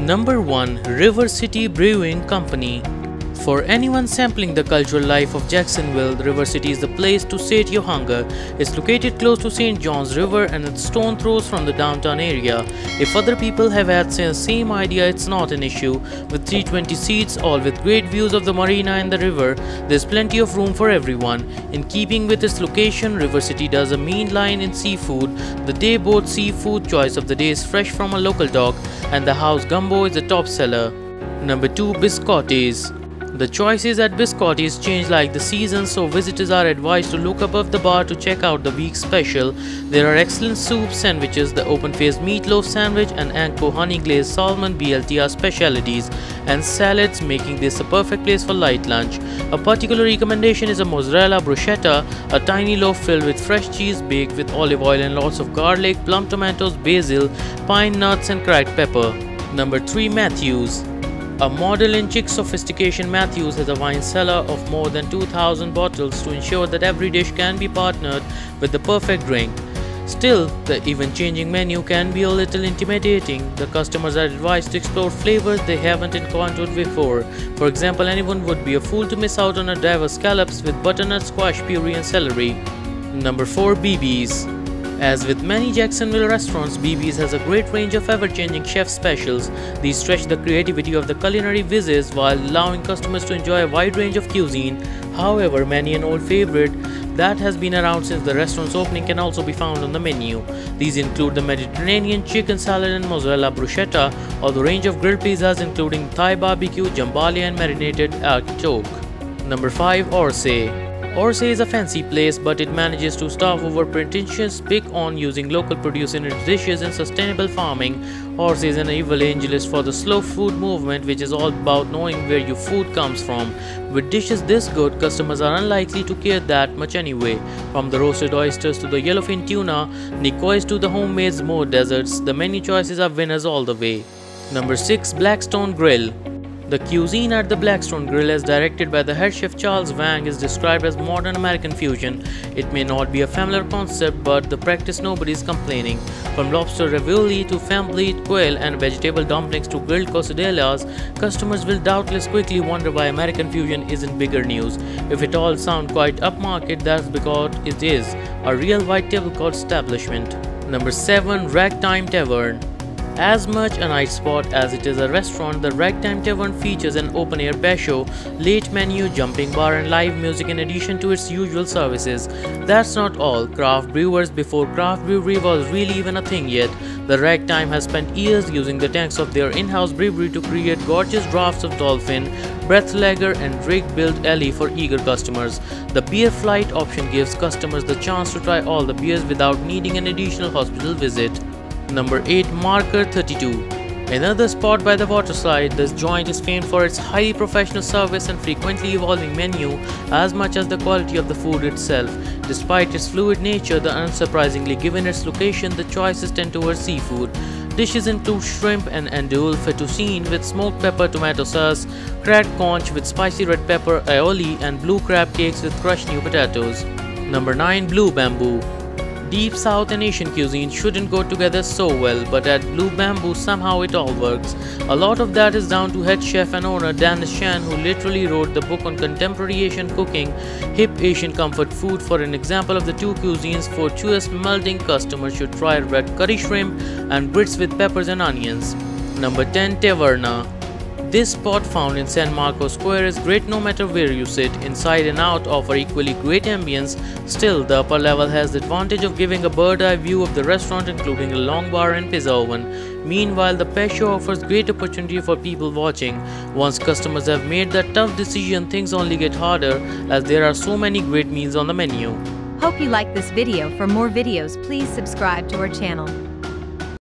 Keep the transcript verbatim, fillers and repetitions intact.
Number one. River City Brewing Company. For anyone sampling the cultural life of Jacksonville, River City is the place to sate your hunger. It's located close to Saint Johns River and it's stone throws from the downtown area. If other people have had the same idea, it's not an issue. With three hundred twenty seats, all with great views of the marina and the river, there's plenty of room for everyone. In keeping with its location, River City does a mean line in seafood. The day boat seafood choice of the day is fresh from a local dock, and the house gumbo is the top seller. Number two. Biscottis. The choices at Biscottis change like the seasons, so visitors are advised to look above the bar to check out the week's special. There are excellent soups, sandwiches, the open-faced meatloaf sandwich and Anko honey glazed salmon B L T are specialities, and salads, making this a perfect place for light lunch. A particular recommendation is a mozzarella bruschetta, a tiny loaf filled with fresh cheese baked with olive oil and lots of garlic, plum tomatoes, basil, pine nuts and cracked pepper. Number three. Matthews. A model in chic sophistication, Matthews has a wine cellar of more than two thousand bottles to ensure that every dish can be partnered with the perfect drink. Still, the even-changing menu can be a little intimidating. The customers are advised to explore flavors they haven't encountered before. For example, anyone would be a fool to miss out on a diverse scallops with butternut, squash puree and celery. Number four. B B's. As with many Jacksonville restaurants, B B's has a great range of ever-changing chef specials. These stretch the creativity of the culinary whizzes while allowing customers to enjoy a wide range of cuisine. However, many an old favorite that has been around since the restaurant's opening can also be found on the menu. These include the Mediterranean chicken salad and mozzarella bruschetta, or the range of grilled pizzas including Thai barbecue, jambalaya and marinated artichoke. Number five. Orsay. Orsay is a fancy place, but it manages to staff over pretentious big on using local produce in its dishes and sustainable farming. Orsay is an evangelist for the slow food movement, which is all about knowing where your food comes from. With dishes this good, customers are unlikely to care that much anyway. From the roasted oysters to the yellowfin tuna, Nicoys to the homemade smoked desserts, the menu choices are winners all the way. Number six. Blackstone Grill. The cuisine at the Blackstone Grill, as directed by the head chef Charles Wang, is described as modern American fusion. It may not be a familiar concept, but the practice nobody is complaining. From lobster ravioli to femme-bleed quail and vegetable dumplings to grilled quesadillas, customers will doubtless quickly wonder why American fusion isn't bigger news. If it all sounds quite upmarket, that's because it is a real white tablecloth establishment. Number seven. Ragtime Tavern. As much a night spot as it is a restaurant, the Ragtime Tavern features an open-air basho, late menu, jumping bar and live music in addition to its usual services. That's not all. Craft brewers, before craft brewery was really even a thing yet, the Ragtime has spent years using the tanks of their in-house brewery to create gorgeous drafts of Dolphin, Breathlager and Drake Built Ale for eager customers. The beer flight option gives customers the chance to try all the beers without needing an additional hospital visit. Number eight. Marker thirty-two. Another spot by the waterside, this joint is famed for its highly professional service and frequently evolving menu as much as the quality of the food itself. Despite its fluid nature, the unsurprisingly given its location, the choices tend towards seafood. Dishes include shrimp and andouille fettuccine with smoked pepper tomato sauce, cracked conch with spicy red pepper aioli, and blue crab cakes with crushed new potatoes. Number nine. Blue Bamboo. Deep South and Asian cuisine shouldn't go together so well, but at Blue Bamboo somehow it all works. A lot of that is down to head chef and owner Dennis Chan, who literally wrote the book on contemporary Asian cooking, hip Asian comfort food. For an example of the two cuisines fortuitous melding, customers should try red curry shrimp and grits with peppers and onions. Number ten. Taverna. This spot, found in San Marcos Square, is great no matter where you sit. Inside and out offer equally great ambience. Still, the upper level has the advantage of giving a bird's-eye view of the restaurant, including a long bar and pizza oven. Meanwhile, the patio offers great opportunity for people watching. Once customers have made that tough decision, things only get harder as there are so many great meals on the menu. Hope you like this video. For more videos, please subscribe to our channel.